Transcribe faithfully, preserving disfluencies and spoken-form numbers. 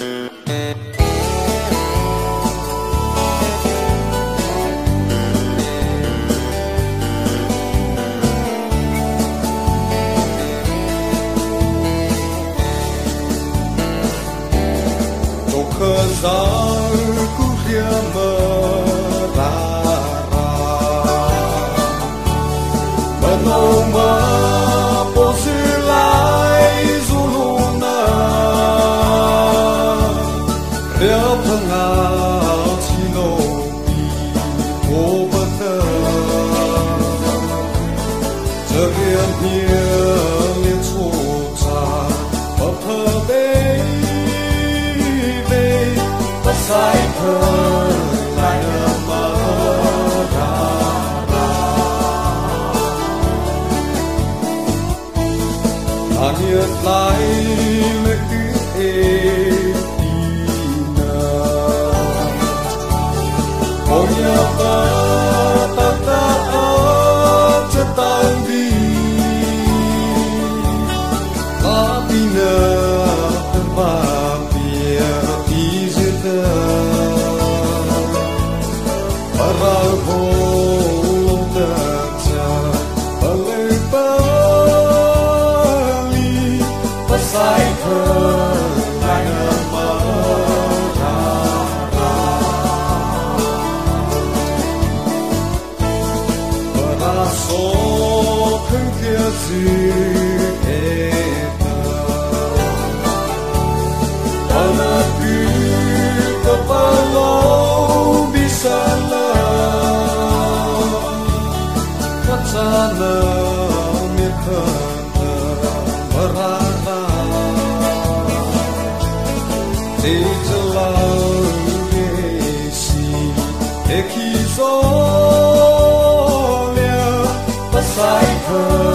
Ku dia merara menoma posilai zuluna dia pengal sinopi obata jerian dia lietsuta papabe sai khơi lại nở mơ ra ta nhiệt lại lời tiếng êm đi nở ôi nhớ mơ ta ta ở chân tay đi ta đi nở thân ba sana mikana merana di jalan esi ekizolia pasai